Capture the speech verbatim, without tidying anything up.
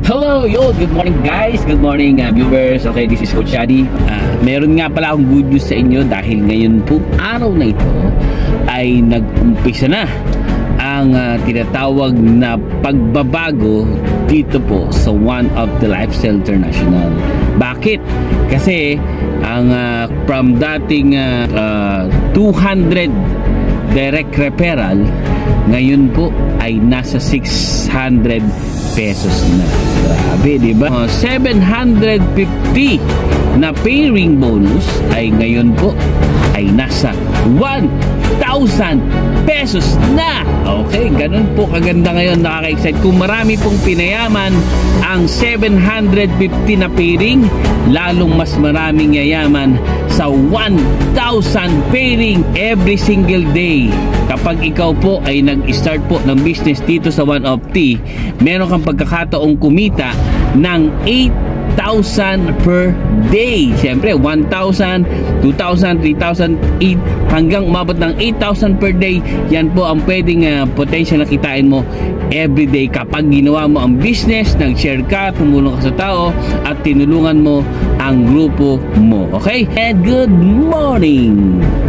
Hello, yo, good morning guys, good morning uh, viewers. Okay, this is Coach Shadi. uh, Meron nga pala akong good news sa inyo dahil ngayon po, araw na ito ay nag-umpisa na ang uh, tinatawag na pagbabago dito po sa One of the Lifestyle International. Bakit? Kasi ang uh, from dating uh, uh, two hundred direct referral, ngayon po ay nasa six hundred pesos na. Grabe, di ba? Uh, seven hundred fifty na pairing bonus ay ngayon po ay nasa one thousand pesos na. Okay, ganun po kaganda ngayon, nakaka-excite. Kung marami pong pinayaman ang seven hundred fifty na pairing, lalong mas maraming yayaman sa one thousand pairing every single day. Kapag ikaw po ay nag-start po ng business dito sa One of T, meron kang pagkakataong kumita ng eight thousand per day. Siyempre, one thousand, two thousand, three thousand, eight hanggang umabot ng eight thousand per day. Yan po ang pwedeng uh, potential na kitain mo everyday kapag ginawa mo ang business, nag-share ka, tumulong ka sa tao at tinulungan mo ang grupo mo. Okay? And good morning!